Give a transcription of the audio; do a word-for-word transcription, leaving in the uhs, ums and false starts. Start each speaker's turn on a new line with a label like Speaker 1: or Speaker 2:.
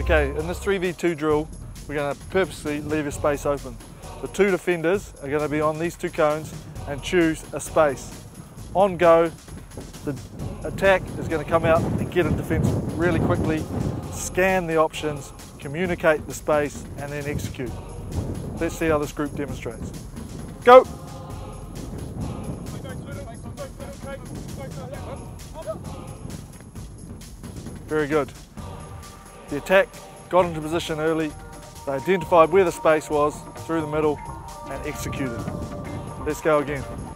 Speaker 1: Okay, in this three v two drill, we're going to purposely leave a space open. The two defenders are going to be on these two cones and choose a space. On go, the attack is going to come out and get a defence really quickly, scan the options, communicate the space, and then execute. Let's see how this group demonstrates. Go! Very good. The attack got into position early, they identified where the space was through the middle and executed. Let's go again.